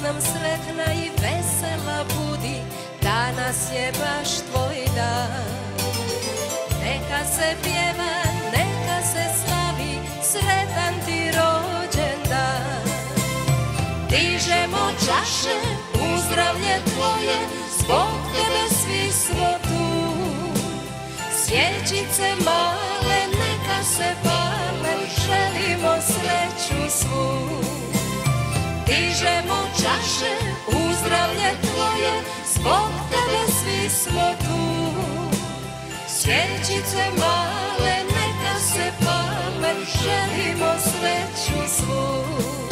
nam sretna i vesela budi, danas je baš tvoj dan. Neka se pjeva, neka se slavi, sretan ti rođendan. Dižemo čaše u zdravlje tvoje, zbog tebe svi smo tu. Svjećice male neka se pale, želimo sreću svu. Dižemo čaše u zdravlje tvoje, zbog tebe svi smo tu. Svjećice male neka se pale, želimo sreću svu.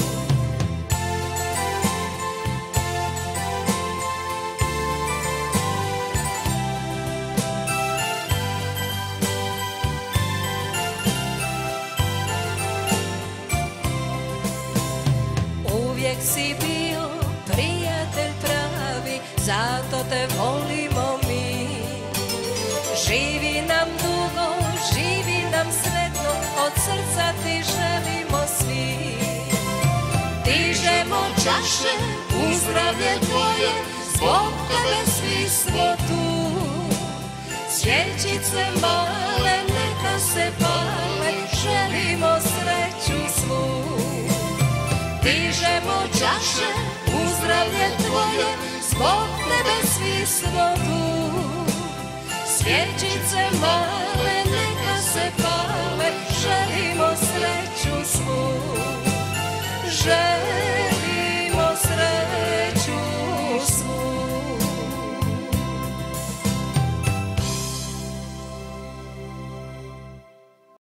Uvijek si bio prijatelj pravi, zato te volimo mi. Živi nam dugo, živi nam sretno, od srca ti želimo svi. Dižemo čaše u zdravlje tvoje, zbog tebe svi smo tu. Svjećice male neka se pale, želimo sreću svu. Dižemo čaše u zdravlje tvoje, zbog tebe svi smo tu. Svjećice male neka se pale, želimo sreću svu.